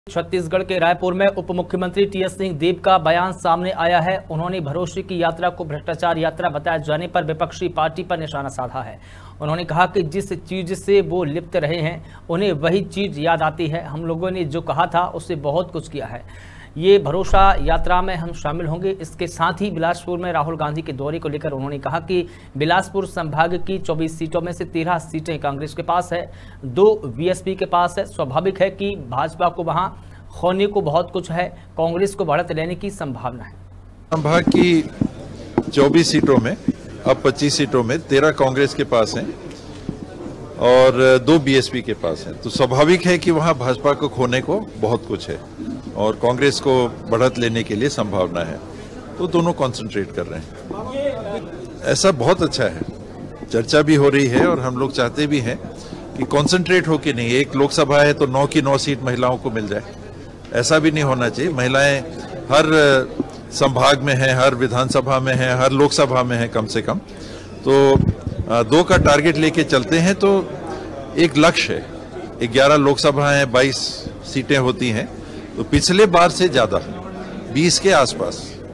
छत्तीसगढ़ के रायपुर में उप मुख्यमंत्री टीएस सिंहदेव का बयान सामने आया है। उन्होंने भरोसे की यात्रा को भ्रष्टाचार यात्रा बताए जाने पर विपक्षी पार्टी पर निशाना साधा है। उन्होंने कहा कि जिस चीज से वो लिप्त रहे हैं उन्हें वही चीज याद आती है। हम लोगों ने जो कहा था उससे बहुत कुछ किया है। ये भरोसा यात्रा में हम शामिल होंगे। इसके साथ ही बिलासपुर में राहुल गांधी के दौरे को लेकर उन्होंने कहा कि बिलासपुर संभाग की 24 सीटों में से 13 सीटें कांग्रेस के पास है, 2 बीएसपी के पास है। स्वाभाविक है कि भाजपा को वहां खोने को बहुत कुछ है। कांग्रेस को बढ़त लेने की संभावना है। संभाग की 24 सीटों में अब 25 सीटों में 13 कांग्रेस के पास हैं और 2 बीएसपी के पास हैं। तो स्वाभाविक है कि वहां भाजपा को खोने को बहुत कुछ है और कांग्रेस को बढ़त लेने के लिए संभावना है। तो दोनों कंसंट्रेट कर रहे हैं। ऐसा बहुत अच्छा है, चर्चा भी हो रही है और हम लोग चाहते भी हैं कि कंसंट्रेट हो के नहीं, एक लोकसभा है तो 9 की 9 सीट महिलाओं को मिल जाए, ऐसा भी नहीं होना चाहिए। महिलाएं हर संभाग में हैं, हर विधानसभा में हैं, हर लोकसभा में हैं कम से कम। तो 2 का टारगेट लेके चलते हैं तो एक लक्ष्य है। 11 लोकसभा हैं, 22 सीटें होती हैं, तो पिछले बार से ज्यादा 20 के आसपास